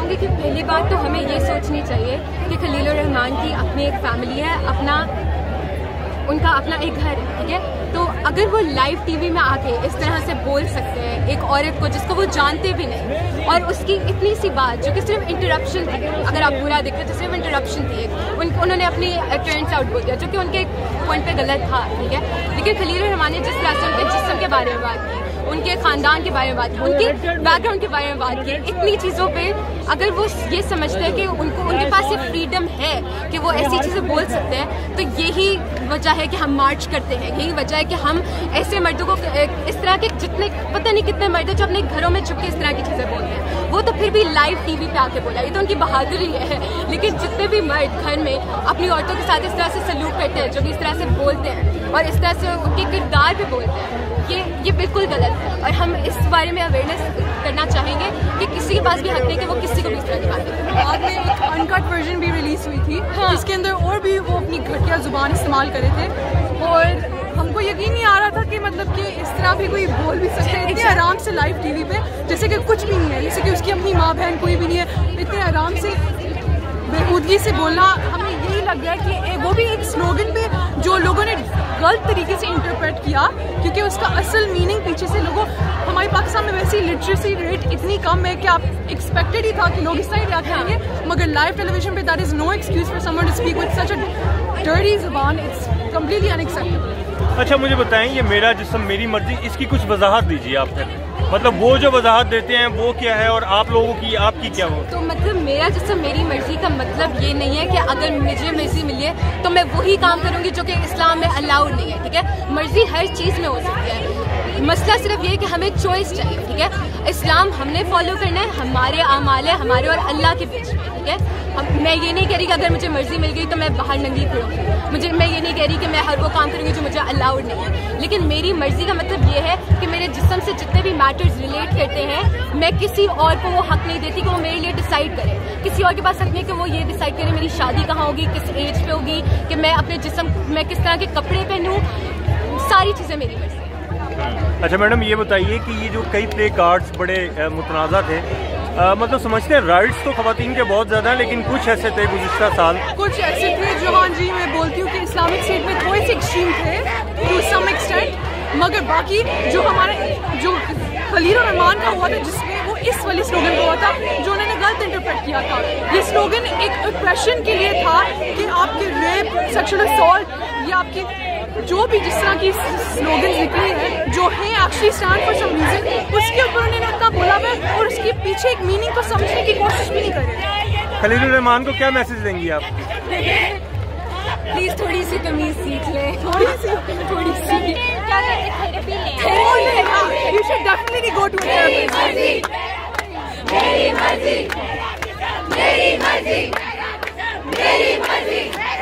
چاہوں گی کہ پہلی بات تو ہمیں یہ سوچنی چاہیے کہ خلیل الرحمان کی اپنی ایک فیملی ہے، ان کا اپنا ایک گھر ہے، ٹھیک ہے؟ تو اگر وہ لائیو ٹی وی میں آ کے اس طرح سے بول سکتے ہیں ایک عورت کو جس کو وہ جانتے بھی نہیں، اور اس کی اتنی سی بات جو کہ صرف انٹرپشن تھی، اگر آپ برا دیکھتے تو صرف انٹرپشن تھی، انہوں نے اپنی ٹرینڈس آؤٹ بول دیا جو کہ ان کے پوائنٹ پہ غلط تھا، ٹھیک ہے؟ لیکن خلیل الرحمان نے جس طرح سے ان کے جسم کے بارے میں بات کی، ان کے خاندان کے بارے میں بات کی، ان کے بیک گراؤنڈ کے بارے میں بات کی، اتنی چیزوں پہ اگر وہ یہ سمجھتے ہیں کہ ان کے پاس یہ فریڈم ہے کہ وہ ایسی چیزیں بول سکتے ہیں، تو یہی وجہ ہے کہ ہم مارچ کرتے ہیں، یہی وجہ ہے کہ ہم ایسے مردوں کو اس طرح کے جتنے پتہ نہیں کتنے مرد جو اپنے گھروں میں چھپ کے اس طرح کی چیزیں بولتے ہیں، وہ تو پھر بھی لائیو ٹی وی پہ آ کے بولا، یہ تو ان کی بہادری ہے، لیکن جتنے بھی مرد گھر میں اپنی عورتوں کے ساتھ اس طرح سے سلوک کرتے ہیں، جو کہ اس طرح سے بولتے ہیں اور اس طرح سے ان کے کردار پہ بولتے ہیں، یہ بالکل غلط ہے، اور ہم اس بارے میں اویئرنیس کرنا چاہیں گے کہ کسی کے پاس بھی حق نہیں کہ وہ کسی کو بھی اس طرح کی بات کرے۔ بعد میں ایک ان کٹ ورژن بھی ریلیز ہوئی تھی جس کے اندر اور بھی وہ اپنی گھٹیا زبان استعمال کرے تھے، اور ہم کو یقین نہیں آ رہا تھا کہ مطلب کہ اس طرح بھی کوئی بول بھی سکتے ہیں اتنے آرام سے لائیو ٹی وی پہ، جیسے کہ کچھ بھی نہیں ہے، جیسے کہ اس کی اپنی ماں بہن کوئی بھی نہیں ہے، اتنے آرام سے بےخودگی سے بولنا ہمیں یہی لگ رہا ہے کہ وہ بھی ایک سلوگن پہ جو لوگوں نے غلط طریقے سے انٹرپریٹ کیا، کیونکہ اس کا اصل میننگ پیچھے سے لوگوں، ہمارے پاکستان میں ویسی لٹریسی ریٹ اتنی کم ہے کہ آپ ایکسپیکٹڈ ہی تھا کہ لوگ اس طرح ریاکٹ کریں گے، مگر لائیو ٹیلی ویژن پہ that is no excuse for someone to speak with such a dirty زبان، اٹس کمپلیٹلی ان ایکسیپٹیبل۔ اچھا مجھے بتائیں یہ میرا جسم میری مرضی، اس کی کچھ وضاحت دیجیے آپ پھر، مطلب وہ جو وضاحت دیتے ہیں وہ کیا ہے اور آپ لوگوں کی آپ کی کیا ہو؟ تو مطلب میرا جسم میری مرضی کا مطلب یہ نہیں ہے کہ اگر مجھے مرضی ملی ہے تو میں وہی کام کروں گی جو کہ اسلام میں الاؤڈ نہیں ہے، ٹھیک ہے؟ مرضی ہر چیز میں ہو سکتی ہے، مسئلہ صرف یہ ہے کہ ہمیں چوائس چاہیے، ٹھیک ہے؟ اسلام ہم نے فالو کرنا ہے، ہمارے اعمال ہے ہمارے اور اللہ کے بیچ میں، ٹھیک ہے؟ میں یہ نہیں کہہ رہی کہ اگر مجھے مرضی مل گئی تو میں باہر ننگی پھروں گی، میں یہ نہیں کہہ رہی کہ میں ہر وہ کام کروں گی جو مجھے الاؤڈ نہیں ہے، لیکن میری مرضی کا مطلب یہ ہے کہ میرے جسم سے جتنے بھی میٹرز ریلیٹ کرتے ہیں، میں کسی اور کو وہ حق نہیں دیتی کہ وہ میرے لیے ڈیسائیڈ کرے، کسی اور کے پاس حق نہیں کہ وہ یہ ڈیسائیڈ کرے میری شادی کہاں ہوگی، کس ایج پہ ہوگی، کہ میں اپنے جسم میں کس طرح کے کپڑے پہنوں، ساری چیزیں میری مرضی۔ اچھا میڈم یہ بتائیے کہ یہ جو کئی پلے کارڈز بڑے متنازع تھے، مطلب سمجھتے ہیں رائٹس تو خواتین کے بہت زیادہ ہیں، لیکن کچھ ایسے تھے گزشتہ سال، کچھ ایسے تھے جو ہاں جی میں بولتی ہوں کہ اسلامک اسٹیٹ میں تھوڑے سے ایکسٹریم تھے ٹو سم ایکسٹینٹ، مگر باقی جو ہمارے جو خلیل الرحمان کا ہوا تھا جس میں وہ اس والی سلوگن ہوا تھا جو انہوں نے غلط انٹرپریٹ کیا تھا، یہ سلوگن ایک اپریشن کے لیے تھا کہ آپ کے ریپ، سیکشل اسالٹ یا آپ کی جو بھی جس طرح کی سلوگنز نکلی ہیں جو ہیں actually stand for some reason, اس کے اوپر انہوں نے اتنا بولا ہے اور اس کے پیچھے ایک میننگ کو سمجھنے کی کوشش بھی نہیں کرے۔ خلیل الرحمان کو کیا میسج دیں گی آپ؟ پلیز تھوڑی سی تمیز سیکھ لیں، تھوڑی سی کیا کہتے ہیں، You should definitely go to a therapist. میری مرضی، میری مرضی، میری مرضی۔